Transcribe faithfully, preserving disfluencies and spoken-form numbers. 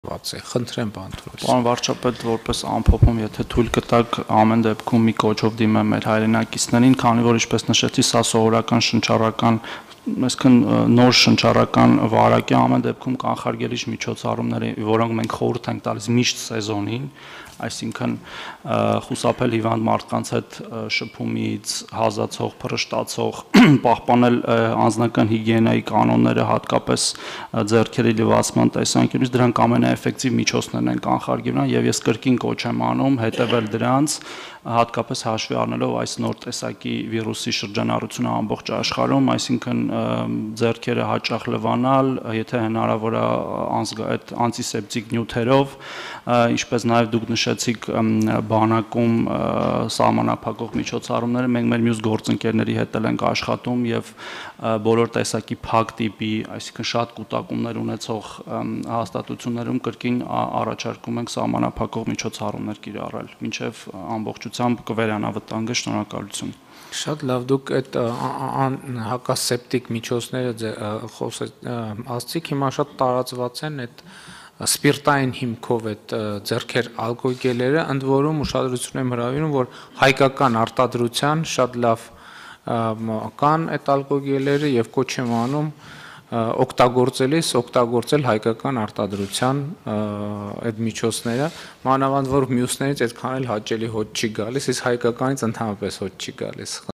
ված է, խնդրեմ բան Թուրոս։ Պարոն վարչապետ, որպես ամփոփում, եթե թույլ կտաք ամեն դեպքում մի կոչով դիմեմ մեր հայրենակիցներին, քանի որ ինչպես նշեցի, սա սովորական շնչառական այսքան նոր շնչառական վարակ է, ամեն դեպքում կանխարգելիչ միջոցառումները, որոնք մենք խորհուրդ ենք տալիս միշտ սեզոնին, այսինքն խուսափել հիվանդ մարդկանց հետ շփումից, հազացող, փռշտացող, պահպանել անձնական հիգիենայի կանոնները, հատկապես ձեռքերի լվացման տեսանկյունից, դրանք ամենաէֆեկտիվ միջոցներն են կանխարգելման եւ ես կրկին կոչ եմ անում հետեւել դրանց, հատկապես հաշվի առնելով այս նոր տեսակի վիրուսի շրջանառությունը ամբողջ աշխարհում, այսինքն ձեռքերը հաճախ լվանալ, եթե հնարավոր է այդ անտիսեպտիկ նյութերով, ինչպես նաև դուք նշեցիք բանակում սահմանափակող միջոցառումները, մենք մեր մյուս գործընկերների հետ էլ ենք աշխատում եւ բոլոր տեսակի փակ տիպի, այսինքն շատ կուտակումներ ունեցող հաստատություններում կրկին առաջարկում ենք սահմանափակող միջոցառումներ կիրառել, մինչեւ ամբողջությամբ կվերանա վտանգը, շնորհակալություն։ Շատ լավ, դուք այդ հակասեպտիկ միջոցները ասացիք, հիմա շատ տարածված են այդ սպիրտային հիմքով այդ ձեռքեր ալկոգելերը, ընդ որում ուշադրություն եմ հրավիրում, որ հայկական արտադրության շատ լավ կան այդ ալկոգելերը եւ կոչ եմ անում օգտագործելիս օգտագործել հայկական արտադրության այդ միջոցները, մանավանդ որ մյուսներից այդքան էլ հաճելի հոտ չի գալիս, իսկ հայկականից ընդհանրապես հոտ չի գալիս։